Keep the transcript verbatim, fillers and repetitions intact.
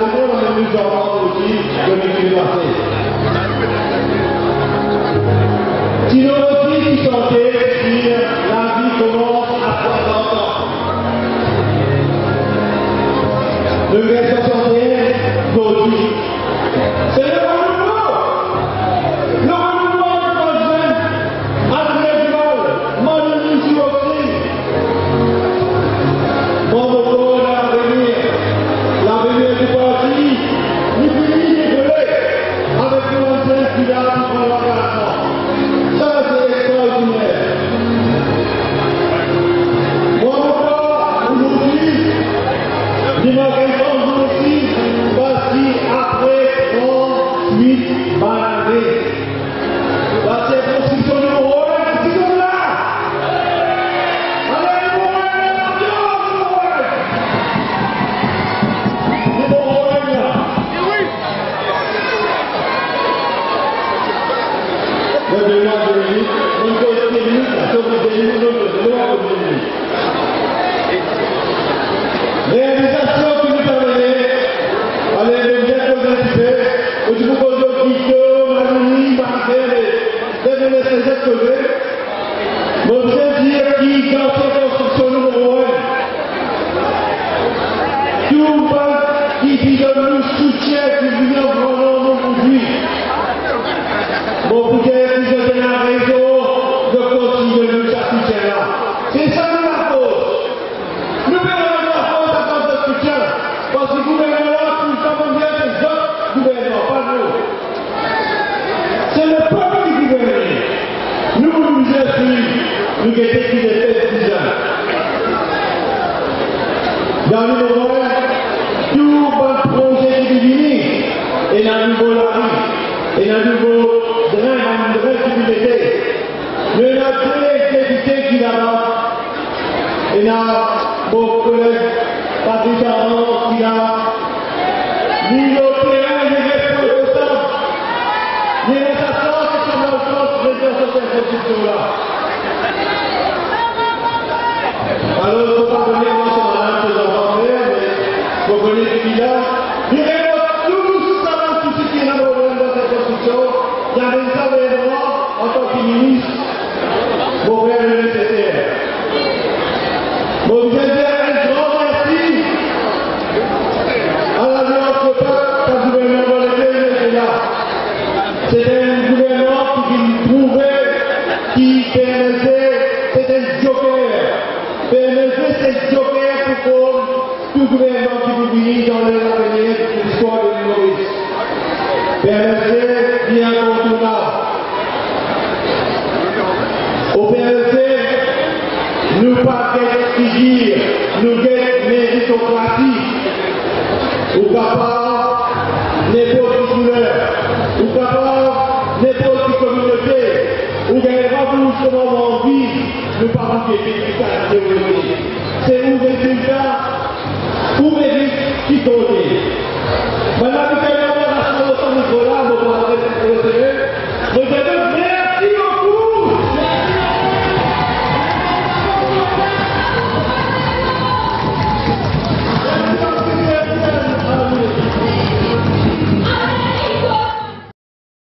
raison, on a nous entendre aussi de l'équilibre passé. Sinon aussi, qui chantait sur la vie commence à soixante ans. Le verset soixante et un, d'aujourd'hui. C'est le renouveau. Le renouveau de notre jeune, André Duval, Manu aussi. Mon moto est à venir. L'avenir du parti, nous finissons de voler avec l'ancien qu'il a pour l'engagement. Ça, c'est extraordinaire. Mon moto, aujourd'hui, dimanche quinze aussi, voici après trente-huit années. La circonscription numéro un, c'est comme là. Allez, numéro un, numéro un. Numéro un, là. Le débat de minutes, une cause de minutes, la cause de minutes, le débat de minutes. Réalisation qui nous permet, allez, de bien consulter, au niveau de l'audition, Marie, Marcel, et de ces exposés, mon Dieu dire qui, dans cette construction numéro un, tout le qui dit de nous soutient, qui vient vraiment aujourd'hui. Mon Dieu, qui se donne la raison de continuer de nous soutien là. C'est ça la cause. Nous verrons la cause à cause de soutien. Parce que le gouvernement, tout ça va bien des autres gouvernements, pas nous. C'est le peuple qui gouverne. Nous, nous nous inscrivons, nous qui étions qui étaient dix ans. Dans le numéro un, tout le projet qui vient, et dans le nouveau Larry, et dans le nouveau drain, dans le drain qui était. Mais la député qui là-bas, et là, mon collègue Patrick Arnaud qui a mis au terrain les responsables. Les responsables qui sont dans le sens de cette institution-là. Alors, il ne faut pas venir dans ce malade de l'enfer, mais il faut venir qui là. Il répond tous avant tout ce qui est dans cette institution. Il y a des gouvernements en tant que ministre pour faire le nécessaire. Bon, je vais dire un grand merci à l'Alliance au peuple, un gouvernement dans lequel il est là. C'est un gouvernement qui vient prouver, qui permettait, c'est un joker. Permettait ce joker pour tout gouvernement qui vous vient dans l'avenir de l'histoire de Maurice. Permettait bien incontournable. Au P L C, nous pas qu'est-ce dire, nous guettons méritocratie, ou capable, n'importe quelle couleur, ou capable, n'importe quelle communauté, ou gagnera vous justement envie, nous pas vous guetter,